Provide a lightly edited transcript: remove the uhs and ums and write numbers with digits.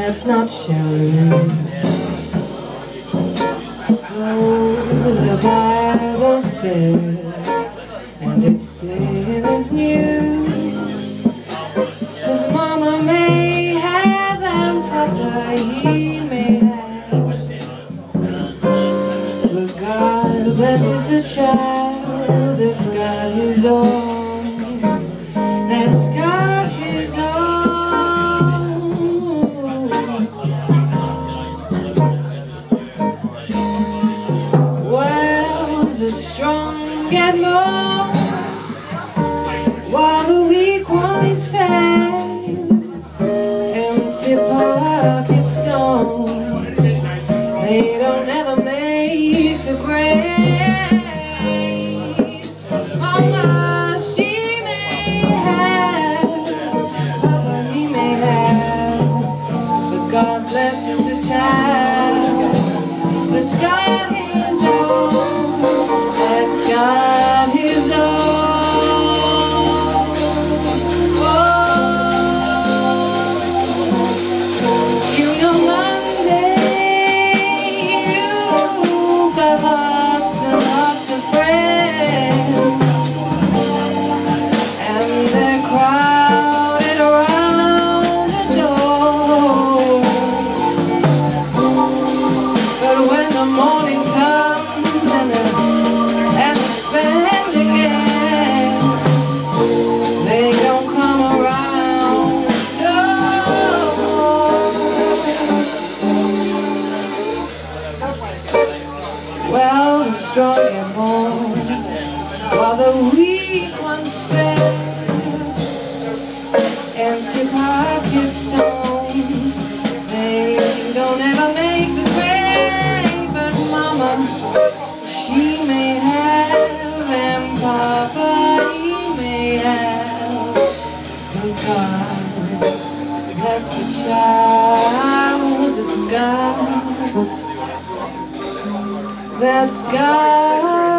that's not sheltered. So the Bible says, and it still is news. 'Cause Mama may have and Papa he may have, but God blesses the child that's got his own, that's got his own. Well, the strong get more, while the weak ones fail. Empty pockets don't, they don't ever make the grave. Mama, she may have, Papa, he may have, but God blesses the child that's got his own, that's got his own. Well, the strong get more, while the weak ones fail. Empty pocket stones, they don't ever make the grave. But Mama, she may have, and Papa, he may have, but God bless the child that's got, that's God.